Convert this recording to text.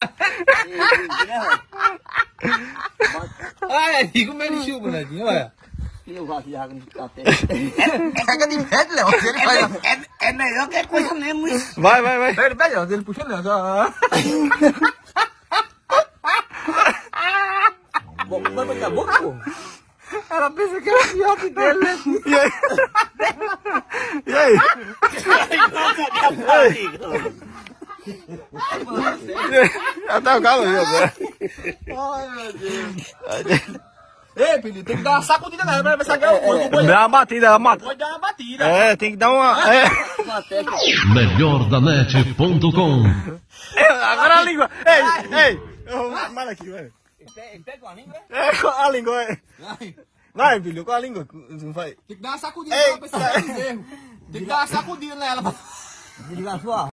Olha aí, como ele chupa, Netinho, olha. Eu gosto de água no café. Pega de pé, Léo. É melhor que coisa mesmo isso. Vai, vai, vai. Pega de pé, Léo. Ele puxa, Léo. Vai botar a boca, pô. Ela pensa que é o fiote dele, né? E aí? Até o galo viu agora. Ai, meu Deus. Ei, filho, tem que dar uma sacudida nela pra ver se ela ganha o boi. Dá uma batida, dá uma... Pode dar uma batida. É, tem que dar uma... É. Melhordanet.com. Agora a língua. Ei. Manda aqui, vai. Pega uma língua, É, com a língua, é. Vai, filho, com a língua. Não vai. Tem que dar uma sacudida nela pra ver se ela ganha o bezerro. Tem que dar uma sacudida nela. desliga a sua.